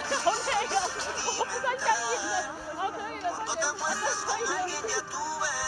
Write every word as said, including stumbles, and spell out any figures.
好累啊！我不太想演了。好，可以了，快点，可以了。